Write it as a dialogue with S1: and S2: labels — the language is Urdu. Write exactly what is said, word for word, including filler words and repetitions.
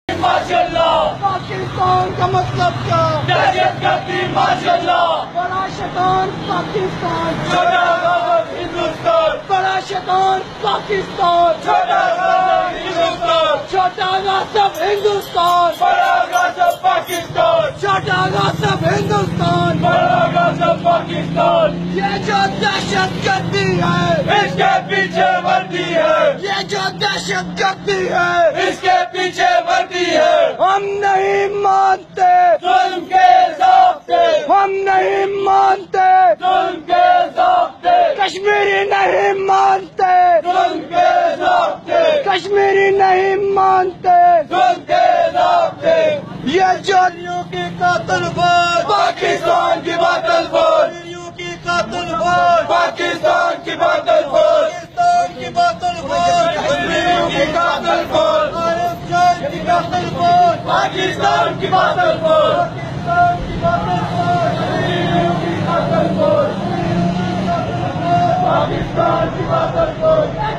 S1: ماشاءاللہ
S2: پاکستان کا مطلب کیا؟
S1: دہشت گردی ماشاءاللہ
S2: بڑا شیطان پاکستان،
S1: چھوٹا غازب ہندوستان،
S2: بڑا شیطان پاکستان،
S1: چھوٹا غازب ہندوستان،
S2: چھوٹا غاصب ہندوستان،
S1: بڑا غازب پاکستان،
S2: چھوٹا غاصب ہندوستان،
S1: بڑا غازب پاکستان.
S2: یہ جو دہشت گردی ہے،
S1: اس کے پیچھے وردی ہے،
S2: یہ جو دہشت گردی ہے،
S1: اس کے پیچھے وردی ہے.
S2: ہم نہیں مانتے،
S1: ظلم کے ضابطے،
S2: ہم نہیں مانتے،
S1: ظلم کے ضابطے،
S2: کشمیری نہیں مانتے،
S1: ظلم کے ضابطے،
S2: کشمیری نہیں مانتے.
S1: ظلم کے ضابطے.
S2: یہ چوریوں کی قاتل فوج،
S1: پاکستان کی باطل فوج،
S2: چوریوں کی قاتل فوج،
S1: پاکستان کی باطل فوج،
S2: پاکستان کی قاتل فوج،
S1: کشمیریوں کی قاتل فوج،
S2: عارف جان کی قاتل فوج،
S1: پاکستان کی باطل فوج،
S2: پاکستان کی قاتل فوج،
S1: کشمیریوں کی قاتل فوج، پاکستان کی باطل فوج.